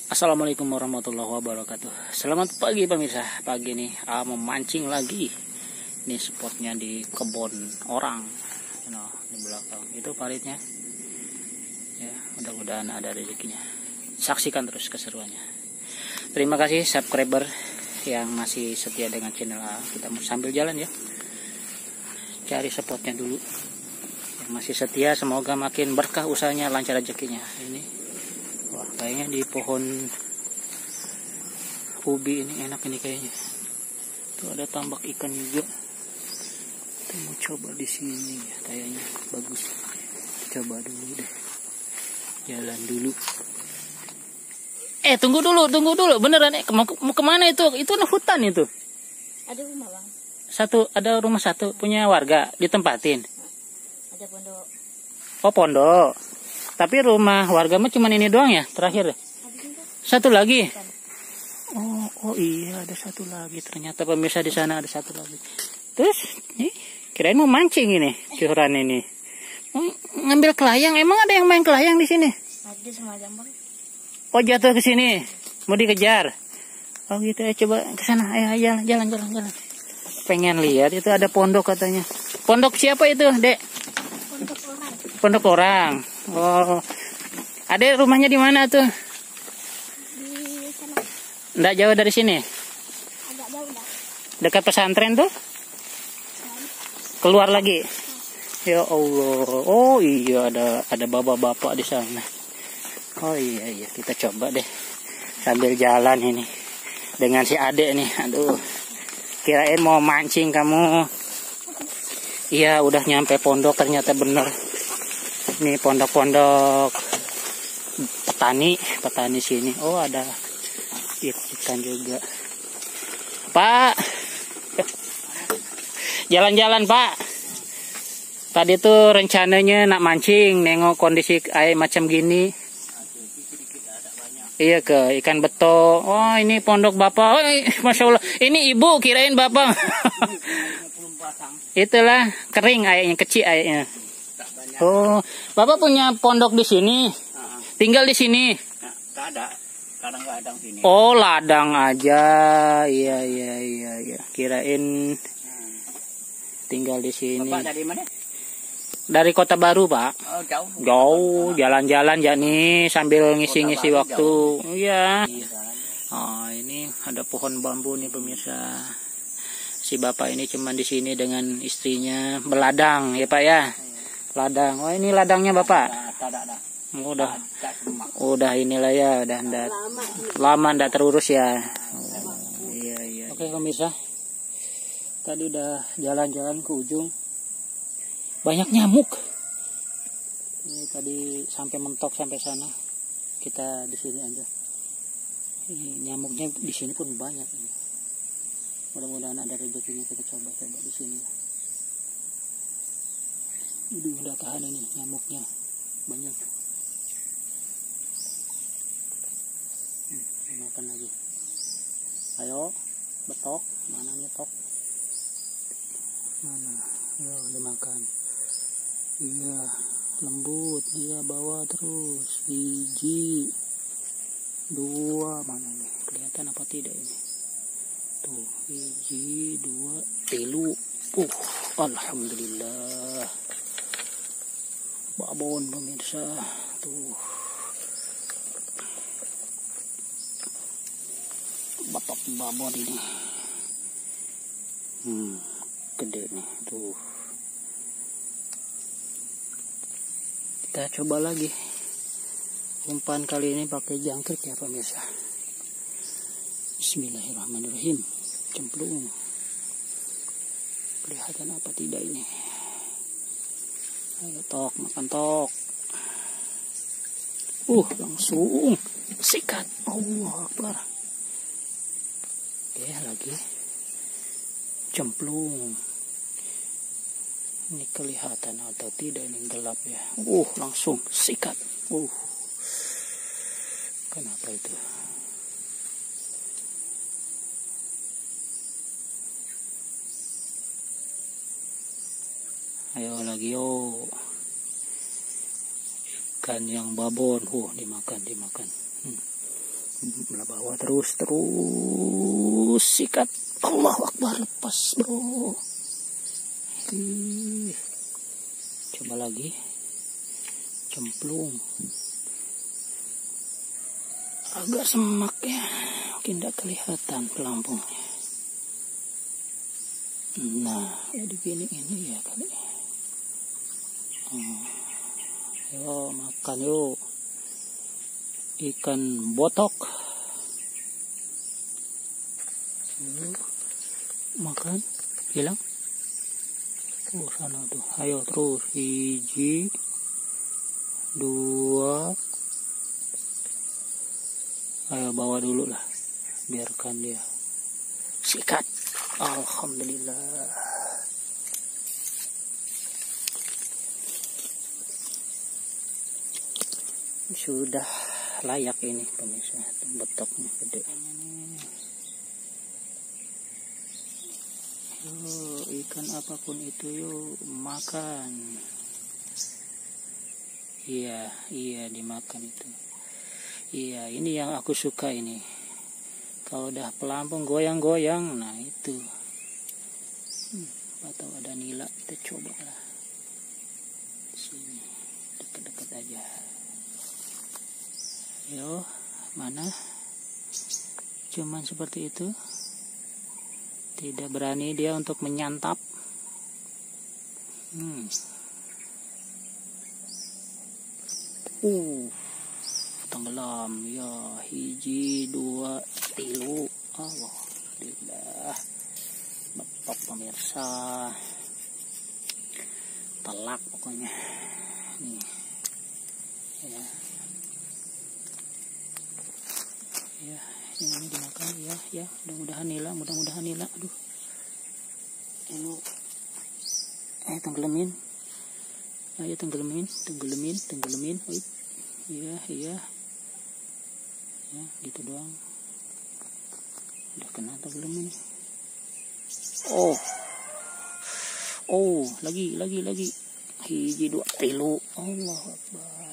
Assalamualaikum warahmatullahi wabarakatuh. Selamat pagi pemirsa. Pagi nih memancing lagi. Ini spotnya di kebun orang. Di belakang itu paritnya. Ya, mudah-mudahan ada rezekinya. Saksikan terus keseruannya. Terima kasih subscriber yang masih setia dengan channel A. Kita mau sambil jalan ya. Cari spotnya dulu. Yang masih setia semoga makin berkah usahanya, lancar rezekinya. Ini wah, kayaknya di pohon ubi ini enak ini kayaknya. Tuh ada tambak ikan juga. Kita mau coba di sini ya, kayaknya bagus. Coba dulu deh. Jalan dulu. Tunggu dulu. Beneran mau kemana itu? Itu hutan itu. Ada rumah, Bang. Ada rumah satu punya warga ditempatin. Ada pondok. Oh, pondok. Tapi rumah warga mah cuma ini doang ya terakhir. Satu lagi. Oh iya, ada satu lagi. Ternyata pemirsa di sana ada satu lagi. Terus nih kirain mau mancing ini, curan ini. Mau ngambil kelayang. Emang ada yang main kelayang di sini? Ada semacam, Bang. Oh, jatuh ke sini. Mau dikejar. Oh gitu ya, coba ke sana. Ayo jalan. Pengen lihat itu ada pondok katanya. Pondok siapa itu, Dek? Pondok orang. Pondok orang. Oh, ada rumahnya di mana tuh? Di sana. Nggak jauh dari sini. Agak jauh dah. Dekat pesantren tuh? Keluar lagi. Ya Allah. Oh iya, ada bapak-bapak di sana. Oh iya, kita coba deh sambil jalan ini dengan si Ade nih. Aduh, kirain mau mancing kamu. Iya, udah nyampe pondok ternyata bener. Ini pondok-pondok petani sini. Oh, ada ikan juga. Pak, jalan-jalan Pak. Tadi tuh rencananya nak mancing, nengok kondisi air macam gini. Iya, ke ikan beto. Oh, ini pondok Bapak. Oh, Masya Allah. Ini ibu, kirain Bapak. Itulah kering airnya, kecil airnya. Oh, Bapak punya pondok di sini? Tinggal di sini? Nggak ada, kadang nggak ada sini. Oh, ladang aja. Iya. Kirain tinggal di sini. Bapak dari mana? Dari Kota Baru, Pak. Oh, jauh. Jauh, jalan-jalan ya nih sambil ngisi-ngisi waktu. Iya. Oh, ini ada pohon bambu nih pemirsa. Si Bapak ini cuman di sini dengan istrinya berladang ya Pak ya. Ladang. Oh, ini ladangnya Bapak. Udah inilah ya, udah lama ndak terurus ya. Oh, iya. Oke pemirsa. Tadi udah jalan-jalan ke ujung. Banyak nyamuk. Ini tadi sampai mentok sampai sana. Kita di sini aja. Ini nyamuknya di sini pun banyak ini. Mudah-mudahan ada rezekinya, kita coba di sini. Udah tahan ini nyamuknya banyak. Makan lagi. Ayo, betok. Mana nyetok? Mana? Ya, udah makan. Iya, lembut. Iya, bawa terus. 1, 2, mana nih? Kelihatan apa tidak ini? Tuh, 1, 2, 3. Alhamdulillah. Babon pemirsa. Tuh. Bapak babon ini. Gede nih, tuh. Kita coba lagi. Umpan kali ini pakai jangkrik ya pemirsa. Bismillahirrahmanirrahim. Cemplung. Kelihatan apa tidak ini? Ayo tok, makan tok. Langsung sikat. Allah Akbar. Oke, lagi. Cemplung. Ini kelihatan atau tidak, ini gelap ya. Langsung sikat. Kenapa itu? Ayo lagi yo. Ikan yang babon. Dimakan. Bawa terus sikat. Allahu Akbar, lepas bro. Coba lagi, cemplung. Agak semak ya, mungkin tidak kelihatan pelampungnya. Nah, jadi gini ini ya kali. Yo makan yuk, ikan botok. Makan, hilang. Sana tuh, ayo terus. 1, 2. Ayo bawa dulu lah, biarkan dia. Sikat. Alhamdulillah. Sudah layak ini pemirsa, betoknya gede. Yuk, ikan apapun itu yuk makan. Iya dimakan itu. Iya, ini yang aku suka ini. Kalau udah pelampung goyang-goyang, nah itu. Atau ada nila, kita coba lah. Sini, dekat-dekat aja. Yo, mana? Cuman seperti itu. Tidak berani dia untuk menyantap. Tenggelam ya. 1, 2, 3. Alhamdulillah. Betok pemirsa. Telak pokoknya. Nih. Ya. Ya, ini dimakan ya. Mudah-mudahan nila. Aduh. Ayo tenggelamin. Ayo tenggelamin. Iya. Ya, gitu doang. Udah kena tenggelamin. Oh, lagi. 1, 2, 3. Allahu Akbar.